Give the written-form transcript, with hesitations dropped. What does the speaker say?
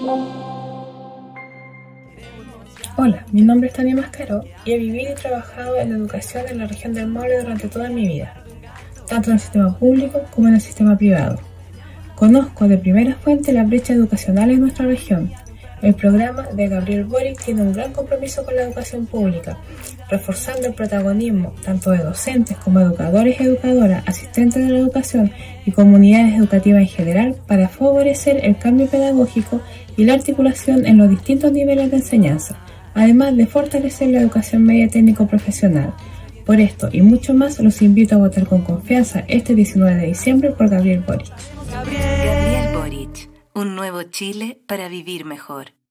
Hola, mi nombre es Tania Mascaró y he vivido y trabajado en la educación en la región del Maule durante toda mi vida, tanto en el sistema público como en el sistema privado. Conozco de primera fuente la brecha educacional en nuestra región. El programa de Gabriel Boric tiene un gran compromiso con la educación pública, reforzando el protagonismo tanto de docentes como educadores y educadoras, asistentes de la educación y comunidades educativas en general para favorecer el cambio pedagógico y la articulación en los distintos niveles de enseñanza, además de fortalecer la educación media técnico-profesional. Por esto y mucho más, los invito a votar con confianza este 19 de diciembre por Gabriel Boric. Gabriel Boric, un nuevo Chile para vivir mejor.